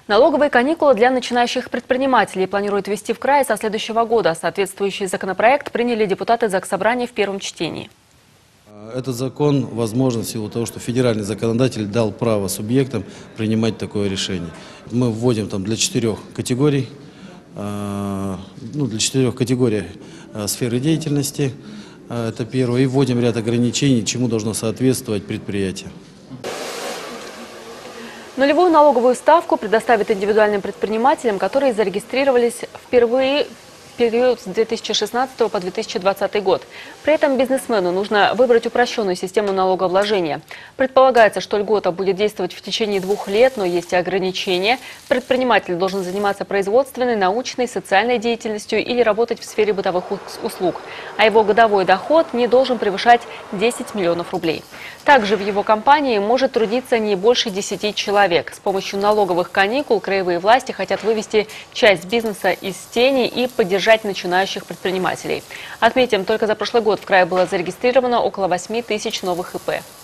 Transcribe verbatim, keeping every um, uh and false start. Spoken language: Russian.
Налоговые каникулы для начинающих предпринимателей планируют ввести в крае со следующего года. Соответствующий законопроект приняли депутаты Заксобрания в первом чтении. Этот закон возможен в силу того, что федеральный законодатель дал право субъектам принимать такое решение. Мы вводим там для четырех категорий, ну, для четырех категорий сферы деятельности, это первое, и вводим ряд ограничений, чему должно соответствовать предприятие. Нулевую налоговую ставку предоставят индивидуальным предпринимателям, которые зарегистрировались впервые в период с две тысячи шестнадцатого по две тысячи двадцатый год. При этом бизнесмену нужно выбрать упрощенную систему налогообложения. Предполагается, что льгота будет действовать в течение двух лет, но есть и ограничения. Предприниматель должен заниматься производственной, научной, социальной деятельностью или работать в сфере бытовых услуг. А его годовой доход не должен превышать десять миллионов рублей. Также в его компании может трудиться не больше десяти человек. С помощью налоговых каникул краевые власти хотят вывести часть бизнеса из тени и поддержать начинающих предпринимателей. Отметим, только за прошлый год в крае было зарегистрировано около восьми тысяч новых ИП.